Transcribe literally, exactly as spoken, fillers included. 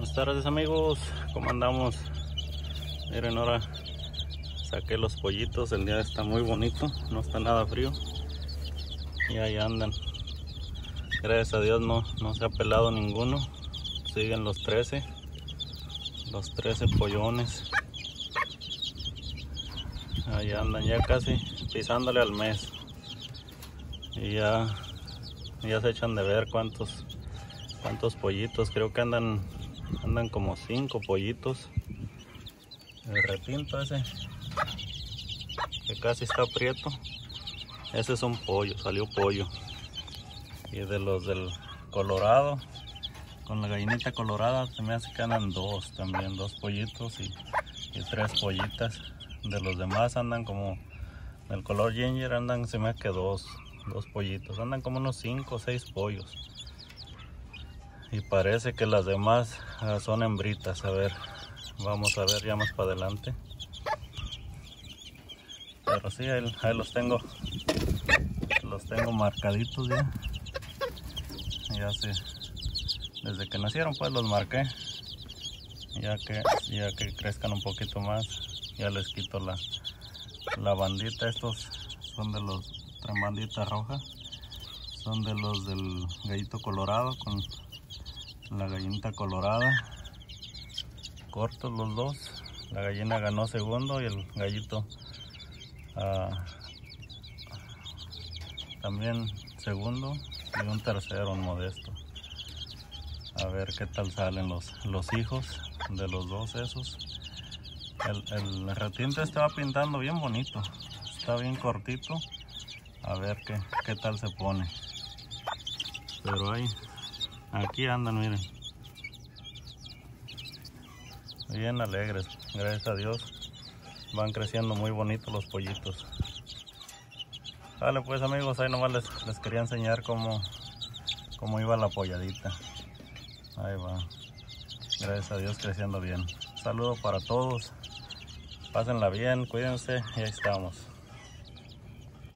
Buenas tardes amigos, ¿cómo andamos? Miren, ahora saqué los pollitos, el día está muy bonito, no está nada frío y ahí andan. Gracias a Dios no, no se ha pelado ninguno, siguen los trece, los trece pollones. Ahí andan ya casi pisándole al mes y ya, ya se echan de ver cuántos, cuántos pollitos, creo que andan, andan como cinco pollitos. El retinto ese, que casi está prieto, ese es un pollo, salió pollo. Y de los del colorado, con la gallinita colorada, se me hace que andan dos también, dos pollitos y, y tres pollitas. De los demás andan como, del color ginger andan, se me hace que dos, dos pollitos, andan como unos cinco o seis pollos. Y parece que las demás uh, son hembritas, a ver, vamos a ver ya más para adelante. Pero sí, ahí, ahí los tengo, los tengo marcaditos ya. Ya sé, desde que nacieron pues los marqué. Ya que, ya que crezcan un poquito más, ya les quito la, la bandita. Estos son de los, traen bandita roja, son de los del gallito colorado con la gallinita colorada. Cortos los dos, la gallina ganó segundo y el gallito uh, también segundo y un tercero, un modesto. A ver qué tal salen los, los hijos de los dos esos. El, el retinto estaba pintando bien bonito, está bien cortito. A ver qué, qué tal se pone. Pero ahí, aquí andan, miren. Bien alegres, gracias a Dios. Van creciendo muy bonitos los pollitos. Vale pues amigos, ahí nomás les, les quería enseñar cómo, cómo iba la polladita. Ahí va, gracias a Dios creciendo bien. Un saludo para todos, pásenla bien, cuídense y ahí estamos.